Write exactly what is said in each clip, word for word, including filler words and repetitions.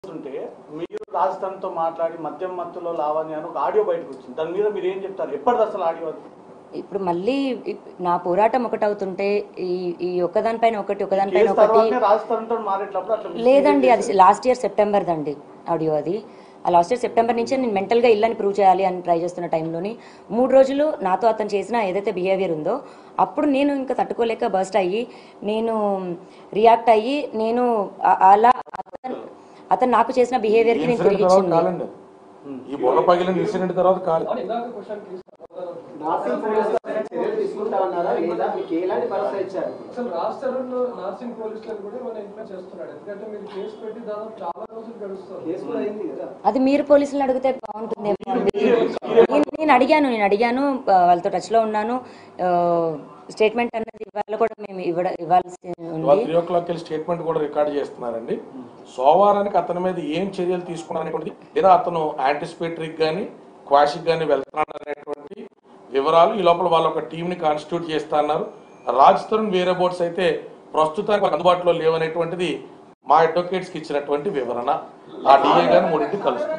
ఉంటే మీరు రాజస్థాన్తో మాట్లాడి మద్యం మత్తులో లావణ్య అని ఒక ఆడియో బయటకు వచ్చింది. దాని మీద మీరు ఏం చెప్తారు? ఎప్పటిది అసలు ఆడియో అది? ఇప్పుడు మళ్ళీ నా పోరాటం ఒకటి అవుతుంటే ఈ ఈ ఒక్కదానిపైన ఒకటి ఒకదానిపైన ఒకటి రాజస్థాన్తో మారేటప్పుడు అట్లా లేదండి. అది లాస్ట్ ఇయర్ సెప్టెంబర్ దండి ఆడియో. అది ఆ లాస్ట్ ఇయర్ సెప్టెంబర్ నుంచే నేను మెంటల్గా ఇల్లని ప్రూవ్ చేయాలి అని ట్రై చేస్తున్న టైంలోని మూడు రోజులు నాతో అతను చేసిన ఏదైతే బిహేవియర్ ఉందో అప్పుడు నేను ఇంకా తట్టుకోలేక బర్స్ట్ అయ్యి నేను రియాక్ట్ అయ్యి నేను అలా అతను అతను నాకు చేసిన బిహేవియర్కి నేను తిరిగి ఇచ్చింది. ఈ బొల్ల పగిలిన ఇన్సిడెంట్ తర్వాత కాదు. అది మీరు పోలీసులను అడిగితే బాగుంటుందేమో అండి. నేను అడిగాను నేను అడిగాను వాళ్ళతో టచ్ లో ఉన్నాను. స్టేట్మెంట్ అన్నది ఇవాళ కూడా మేము ఇవ్వడ ఇవ్వాల్సి ఉంది. త్రీ ఓ క్లాక్ వెళ్ళి స్టేట్మెంట్ కూడా రికార్డ్ చేస్తున్నారండి. సోమవారానికి అతని మీద ఏం చర్యలు తీసుకున్నారనేటువంటిది లేదా అతను యాంటిసిపేటరీకి కానీ క్వాషిక్ కానీ వెళ్తున్నారనేటువంటి వివరాలు ఈ లోపల వాళ్ళ ఒక టీంని కాన్స్టిట్యూట్ చేస్తా అన్నారు. రాజ్ తరుణ్ వేరే బోర్డ్స్ అయితే ప్రస్తుతానికి అందుబాటులో లేవనేటువంటిది మా అడ్వకేట్స్కి ఇచ్చినటువంటి వివరణ. ఆ డిఏ గాని మూడింటికి కలుస్తుంది.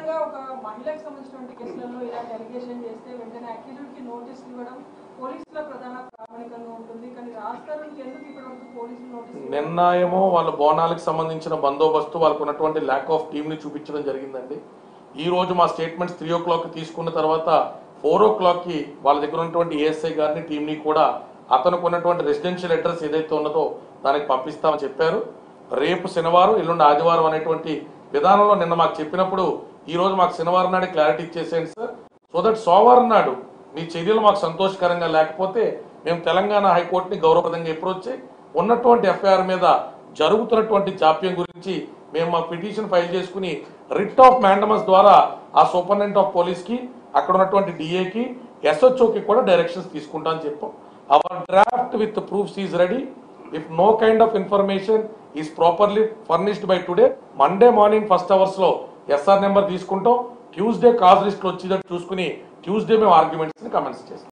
నిన్న ఏమో వాళ్ళ బోనాలకు సంబంధించిన బందోబస్తు వాళ్ళకు ఉన్నటువంటి ల్యాక్ ఆఫ్ టీమ్ ని చూపించడం జరిగిందండి. ఈ రోజు మా స్టేట్మెంట్స్ త్రీ ఓ క్లాక్ తీసుకున్న తర్వాత ఫోర్ ఓ క్లాక్ కి వాళ్ళ దగ్గర ఉన్నటువంటి ఏఎస్ఐ గారిని టీమ్ ని కూడా అతనికి ఉన్నటువంటి రెసిడెన్షియల్ అడ్రస్ ఏదైతే ఉన్నదో దానికి పంపిస్తామని చెప్పారు. రేపు శనివారం ఎల్లుండి ఆదివారం అనేటువంటి విధానంలో నిన్న మాకు చెప్పినప్పుడు ఈ రోజు మాకు శనివారం నాడే క్లారిటీ ఇచ్చేసేయండి సార్, సో దట్ సోమవారం నాడు మీ చర్యలు మాకు సంతోషకరంగా లేకపోతే మేము తెలంగాణ హైకోర్టుని గౌరవప్రదంగా అప్రోచ్ చేయి ఉన్నటువంటి ఎఫ్ఐఆర్ మీద జరుగుతున్నటువంటి జాప్యం గురించి మేము మా పిటిషన్ ఫైల్ చేసుకుని రిట్ ఆఫ్ మ్యాండమస్ ద్వారా ఆ సూపరింటెండెంట్ ఆఫ్ పోలీస్ కి అక్కడ ఉన్నటువంటి డిఏకి ఎస్హెచ్ఓకి కూడా డైరెక్షన్స్ తీసుకుంటా అని చెప్పాం. Our draft with proofs is ready. If no kind of information is properly furnished by today Monday morning first hours లో ఎస్ఆర్ నెంబర్ తీసుకుంటాం. ట్యూస్డే కాజ్ లిస్ట్ లో వచ్చేటట్టు చూసుకుని ట్యూస్డే మేము ఆర్గ్యుమెంట్స్ ని కమెంట్స్ చేస్తాం.